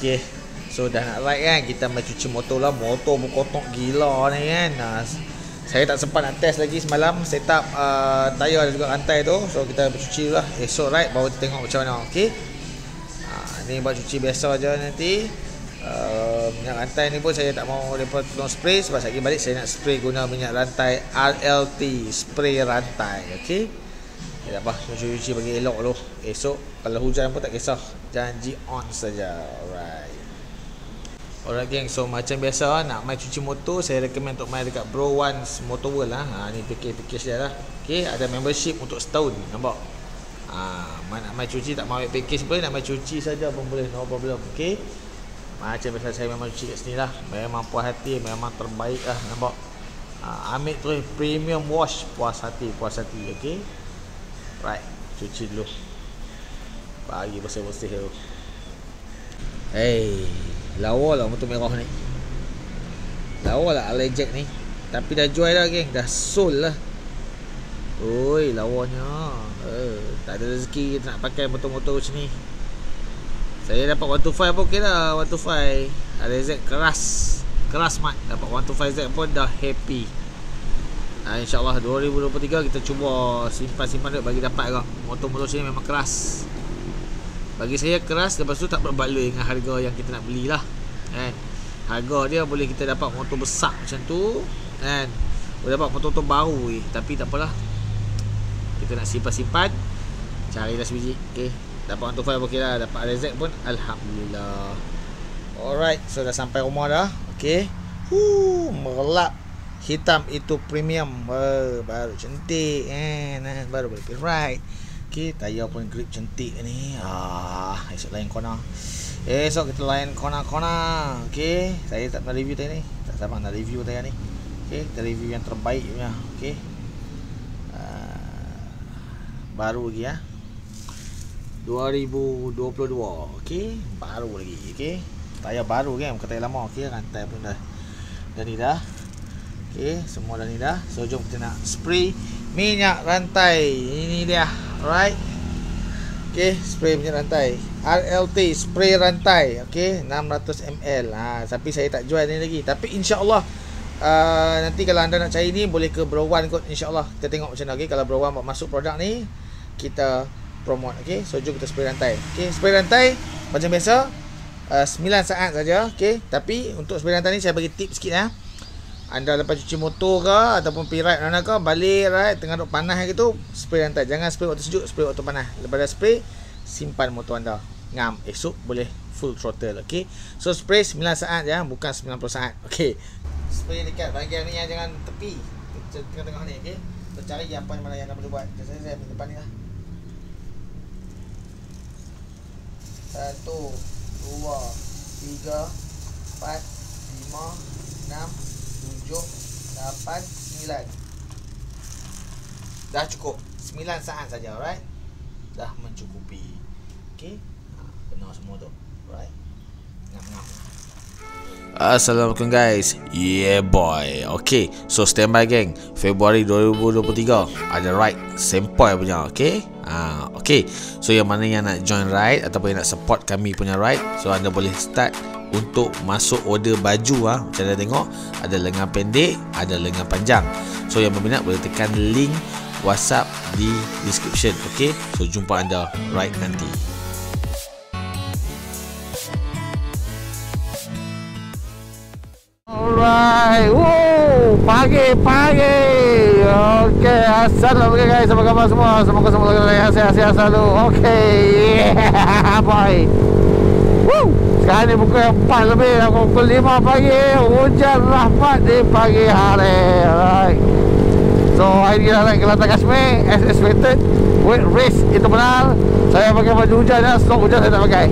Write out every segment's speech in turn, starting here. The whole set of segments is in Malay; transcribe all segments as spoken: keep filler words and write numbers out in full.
Okay, so dah nak ride kan, kita main cuci motor lah. Motor berkotok gila ni kan. Nah, saya tak sempat nak test lagi semalam, set up uh, tayar dan juga rantai tu. So kita cuci lah, esok ride baru kita tengok macam mana. Okay, uh, ni buat cuci biasa je nanti. uh, Minyak rantai ni pun saya tak mau mereka tolong spray, sebab lagi balik saya nak spray guna minyak rantai R L T, spray rantai. Okay, ya, tak apa, cuci-cuci bagi elok dulu. Esok kalau hujan pun tak kisah, janji on saja. Alright. Alright geng, so macam biasa nak main cuci motor, saya recommend untuk main dekat Bro One's Motor World lah. Ha, ni package-package dia lah. Okay, ada membership untuk setahun, nampak? Ha, nak main cuci tak main package boleh, nak main cuci saja pun boleh, no problem. Okay, macam biasa saya memang cuci kat sini lah. Memang puas hati, memang terbaik lah, nampak? Ha, ambil tu premium wash, puas hati, puas hati. Okay, right, cuci dulu, bagi bersih-bersih tu. Hey, lawa lah motor merah ni. Lawa lah Alay Jack ni. Tapi dah jual dah geng, dah sold lah. Oi, lawanya. Eh, tak ada rezeki kita nak pakai motor-motor macam ni. Saya dapat one twenty-five pun okey lah. one twenty-five Alay Jack keras, keras mat. Dapat one twenty-five Z pun dah happy. Nah, InsyaAllah dua ribu dua puluh tiga kita cuba simpan-simpan duit bagi dapat agak. Motor-motor sini memang keras. Bagi saya keras, lepas tu tak berbaloi dengan harga yang kita nak belilah. Kan? Harga dia boleh kita dapat motor besar macam tu, kan? Boleh dapat motor-motor baru eh. Tapi tak apalah. Kita nak simpan-simpan, carilah sebiji. Okey. Dapat one twenty-five okey lah, dapat Alay Jack pun alhamdulillah. Alright, so dah sampai rumah dah. Okey. Huh, merlap. Hitam itu premium. Oh, baru cantik kan. Eh, baru boleh pergi ride. Okay, tayar pun grip cantik ni. Ah, esok lain corner. Esok kita lain corner-corner. Okay, saya tak nak review tayar ni. Tak sabar nak review tayar ni. Okay, kita review yang terbaik punya. Okay, uh, baru lagi ya, dua ribu dua puluh dua. Okay, baru lagi. Okay, tayar baru kan, bukan tayar lama. Okay, rantai pun dah dah ni dah. Okay, semua dah ni dah. So jom kita nak spray minyak rantai. Ini dia. Alright. Okay, spray minyak rantai R L T, spray rantai. Okay, enam ratus mililiter. ha, Tapi saya tak jual ni lagi. Tapi insyaAllah uh, nanti kalau anda nak cari ni, boleh ke Bro One kot. InsyaAllah kita tengok macam mana. Okay, kalau Bro One buat masuk produk ni, kita promote. Okay, so jom kita spray rantai. Okay, spray rantai macam biasa, uh, sembilan saat saja. Okay, tapi untuk spray rantai ni saya bagi tip sikit ya. Anda lepas cuci motor ke ataupun pergi ride mana ke, balik ride tengah duk panas gitu, spray rantai. Jangan spray waktu sejuk, spray waktu panas. Lepas dah spray, simpan motor anda. Ngam, esok boleh full throttle. Okey. So spray sembilan saat ya, bukan sembilan puluh saat. Okey. Spray dekat bahagian ni yang jangan tepi. Tengah-tengah ni, okey. So cari apa yang mana yang anda perlu buat. Saya saya ambil depan ni lah. Satu, dua, tiga, empat, lima, enam, tujuh, lapan, sembilan. Dah cukup. sembilan saat saja, alright? Dah mencukupi. Okey. Ha, benar semua tu. Alright. Ngam-ngam. Assalamualaikum guys. Yeah boy. Okay, so standby geng. Februari dua ribu dua puluh tiga ada ride sempoi punya. Okay, ha, okay. So yang mana yang nak join ride ataupun yang nak support kami punya ride, so anda boleh start untuk masuk order baju ah. Ha. Macam anda tengok, ada lengan pendek, ada lengan panjang. So yang berminat boleh tekan link WhatsApp di description. Okay, so jumpa anda ride nanti. Alright, woo, pagi-pagi. Okay, assalamualaikum guys, apa khabar semua? Semoga semua sehat-sehat selalu. Okay, yeah, boy. Woo, sekarang ni pukul empat lebih, pukul lima pagi. Hujan rahmat di pagi hari. Alright. So, hari ni nak ke Kelantan Kashmir, as expected. Wait, race itu benar. Saya pakai baju hujan ya, stok hujan saya tak pakai.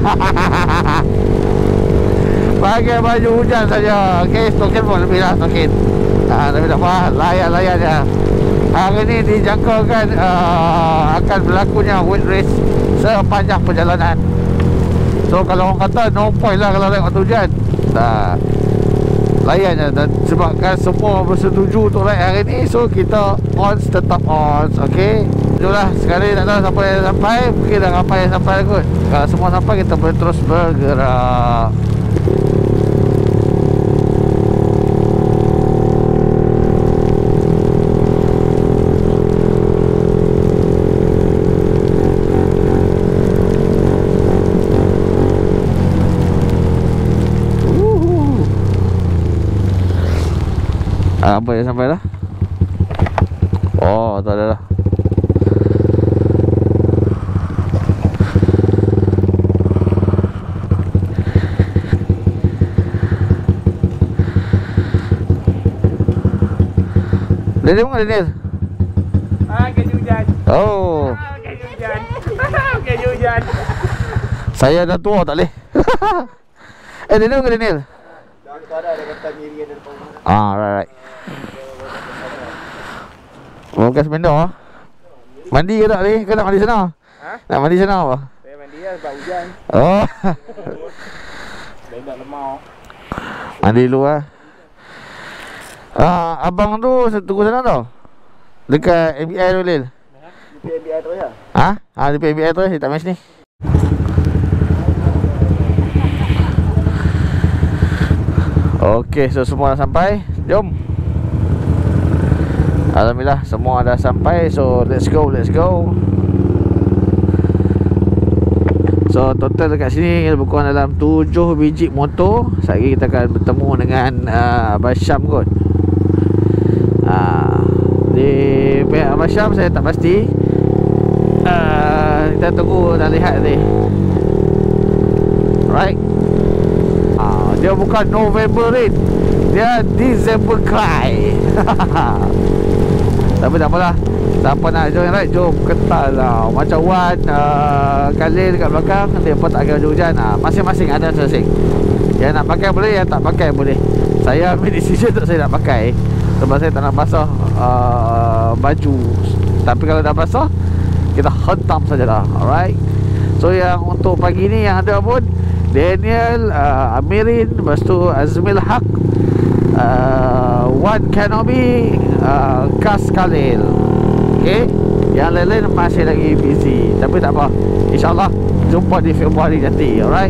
Pakai baju hujan saja. Okey, stokin pun lebih lah, stokin. Ah, tapi tak apa, layan-layan ya. Hari ni dijangkakan uh, akan berlakunya wet race sepanjang perjalanan. So kalau orang kata no point lah kalau naik waktu hujan. Nah, layan je. Dan sebabkan semua bersetuju untuk naik hari ni, so kita on tetap on. Okey. Jomlah, sekali tak tahu siapa yang sampai. Mungkin dah ramai yang sampai kot. Kalau semua sampai, kita boleh terus bergerak. Apa yang sampai dah? Oh, tu ada dah. Daniel mana Daniel? Ah, kena hujan. Oh. Ah, kena hujan. Kena hujan. Saya dah tua tak boleh. Eh, Daniel ke Daniel? Dah ada ada kata miri ada depan. Ah, right right. Bekas benda ah. Mandi ke tak ni? Kau nak mandi sana? Ha? Nak mandi sana apa? Saya mandi lah sebab hujan. Oh. Saya nak lemau. Mandi dulu ah. Ah, abang tu tunggu sana tau. Dekat M B I tu Lil. Di P M B I tu ya? Ha? Ah, di P M B I tu dia tak main sini. Okey, so semua dah sampai. Jom. Alhamdulillah semua dah sampai. So let's go, let's go. So total dekat sini lebih kurang dalam tujuh biji motor. Sekejap kita akan bertemu dengan uh, Abang Syam kot. uh, Di pihak Abang Syam saya tak pasti. uh, Kita tunggu dah lihat nanti. Right. uh, Dia bukan November rain, dia December cry. Tapi tak apalah. Siapa nak join ride, jom kental lah. Macam Wan, uh, Khalil dekat belakang, dia pun tak kira hujan. uh, Masing-masing ada masing-masing. Yang nak pakai boleh, yang tak pakai boleh. Saya ambil decision untuk saya nak pakai, sebab saya tak nak basah uh, baju. Tapi kalau dah basah, kita hentam sajalah. Alright. So yang untuk pagi ni yang ada pun Daniel, uh, Amirin, lepas tu Azmil Haq, uh, Wan Kenobi, uh, Kas Khalil. Okay, yang lain-lain masih lagi busy. Tapi tak apa, InsyaAllah jumpa di Februari nanti. Alright.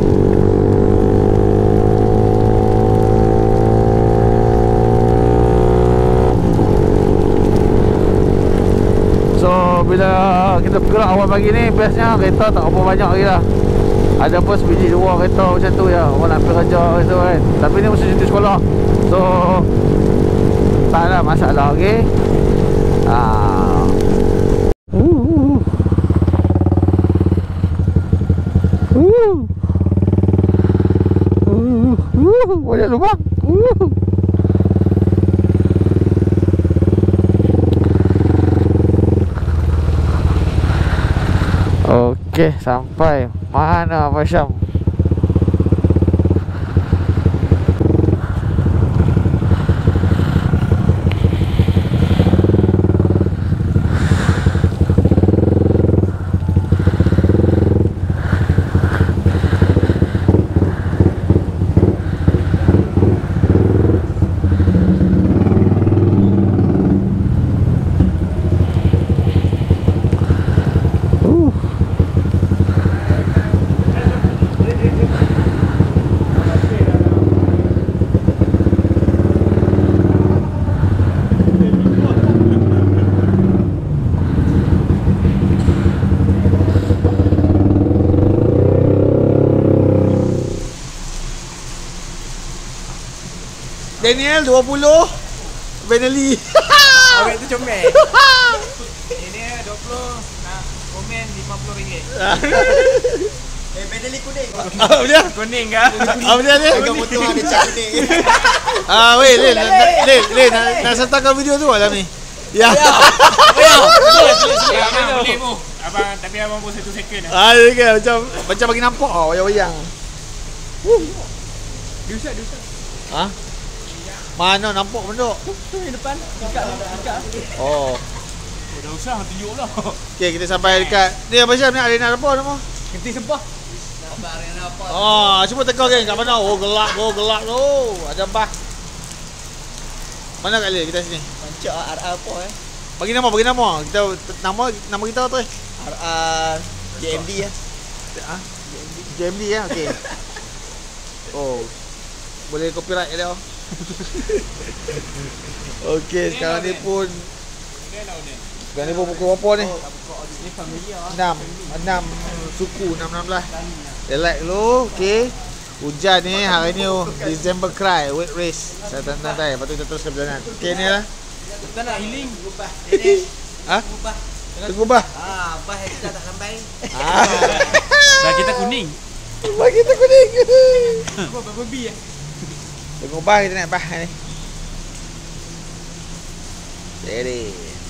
So bila kita bergerak awal pagi ni, biasanya kereta tak apa banyak lagi lah. Ada pun sebiji dua kereta macam tu ya, orang nak pergi kerja gitu kan. Tapi ni mesti cuti sekolah, so tak ada masalah. Okay. Ah. Uh. Uh. Uh. Uh. Banyak lubang. Uh. Okey, sampai mana Abang Syam? Daniel dua puluh, Benelli. Awak tu comel. Ini dua puluh, nak komen lima puluh ringgit. Eh, Benelli kuning. Apa dia? Kuning ke? Apa dia ni? Agak motor ada cat kuning. Ah, weh, Lin, Lin, Lin, nak sertakan video tu malam ni. Ya. Ya, boleh bu. Abang, tapi abang pun satu second. Ah, okay, macam macam bagi nampak ah, wayang-wayang. Diusap, diusap. Ha? Mana nampak benda? Tu yang depan. Dekat, dekat. Oh. Oh, dah usah tunjuk lah. Okey, kita sampai dekat ni apa Syam ni, arena apa nama? Kenti sempah. Nampak arena apa? Oh, cuba teka geng kat mana? Oh, gelap, oh gelap tu. Ada bah. Mana kat dia kita sini? Pancak R R apa eh? Bagi nama, bagi nama. Kita nama nama kita apa tu? uh, J M D ya. Ha? J M D ya, okey. Oh. Boleh copyright dia. Okey, sekarang ni pun sekarang ni pun pukul berapa ni? Ni family ah. enam, enam suku, enam enam belas. Relax dulu, okey. Hujan ni hari ni oh, December Cry, wet race. Santai-santai, lepas tu kita teruskan perjalanan. Okey ni lah. Kita nak healing ubah. Ini Ha? ubah. Tunggu bah. Ah, ubah yang kita tak sampai. Ah. Dah kita kuning. Bah kita kuning. Apa babi ya? Tunggu bah kita nak bah ni. Jadi.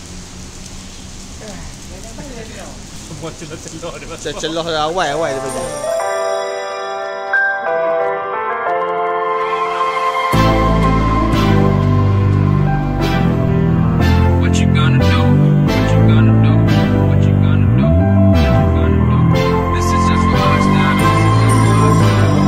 Semua celah-celah dia. Celah dah awal-awal dia bagi. What you gonna do? What you gonna do? What you gonna do? What you gonna do? This is just for us now. This is just for us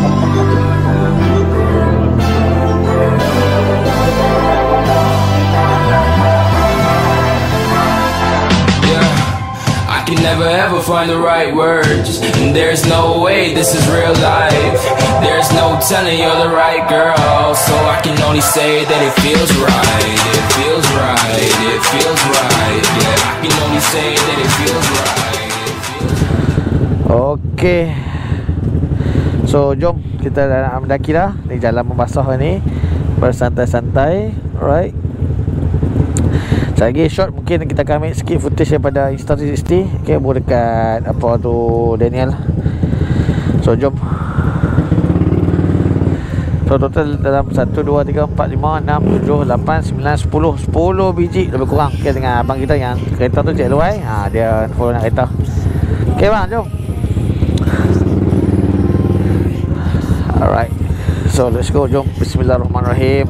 now. Yeah, I can never ever find the right words, and there's no way this is real life. There's no telling you're the right girl, so I can only say that it feels right. It feels right. It feels right. Yeah, I can only say that it feels right. It feels Okey. So jom kita dah nak mendaki dah. Ni jalan membasah ni. Bersantai-santai. Alright. Lagi short mungkin kita akan ambil sikit footage daripada Insta tiga enam puluh. Okay, buat dekat apa tu Daniel. So jom. So total dalam satu, dua, tiga, empat, lima, enam, tujuh, lapan, sembilan, sepuluh sepuluh biji lebih kurang. Okay, dengan abang kita yang kereta tu Cik Luai. Ha, dia follow nak kereta. Okay bang, jom. Alright. So let's go, jom. Bismillahirrahmanirrahim.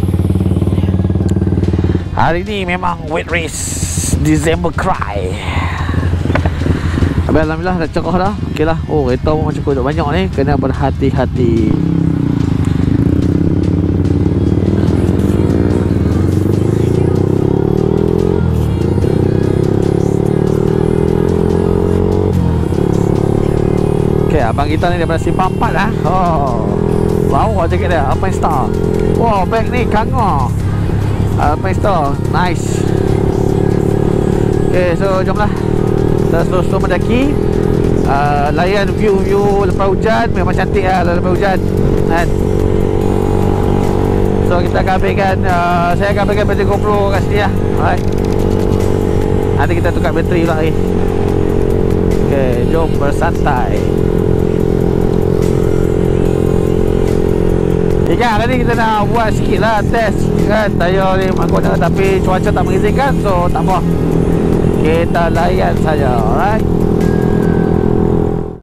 Hari ni memang wet race December Cry. Habis alhamdulillah dah cerah dah. Okey lah. Oh, kereta pun macam cukup banyak ni. Kena berhati-hati. Okey, abang kita ni daripada Simpang empat lah. Oh, lawa jaket dia. Apa yang star? Wow, bag ni kangor. Alpine Store, nice. Okay, so jomlah kita slow-slow mendaki. uh, Layan view-view lepas hujan. Memang cantik lah lepas hujan kan? So kita akan ambilkan uh, saya akan ambilkan bateri GoPro kat sini lah. Alright. Nanti kita tukar bateri pula lagi. Okay, jom bersantai. Ingat tadi kita nak buat sikit lah test kan, tayar ni menggunakan, tapi cuaca tak mengizinkan, so tak apa, kita layan saja. Alright.